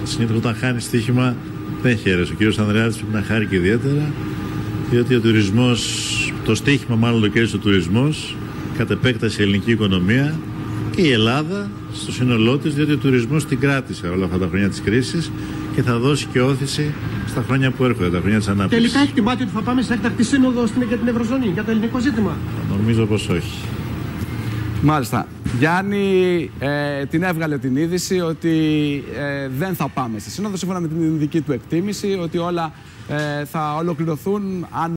Συνήθως όταν χάνει στοίχημα δεν χαίρεσαι. Ο κύριος Ανδρεάδης πρέπει να χάρει και ιδιαίτερα, διότι ο τουρισμός, το στοίχημα μάλλον το κέρδισε ο τουρισμός, κατ' επέκταση η ελληνική οικονομία και η Ελλάδα στο σύνολό της, διότι ο τουρισμός την κράτησε όλα αυτά τα χρόνια της κρίσης και θα δώσει και όθηση στα χρόνια που έρχονται, τα χρόνια της ανάπτυξης. Τελικά εκτιμάτε ότι θα πάμε σε έκτακτη σύνοδο για την Ευρωζώνη, για το ελληνικό ζήτημα? Νομίζω πως όχι. Μάλιστα. Γιάννη την έβγαλε την είδηση ότι δεν θα πάμε στη σύνοδο, σύμφωνα με την δική του εκτίμηση, ότι όλα θα ολοκληρωθούν αν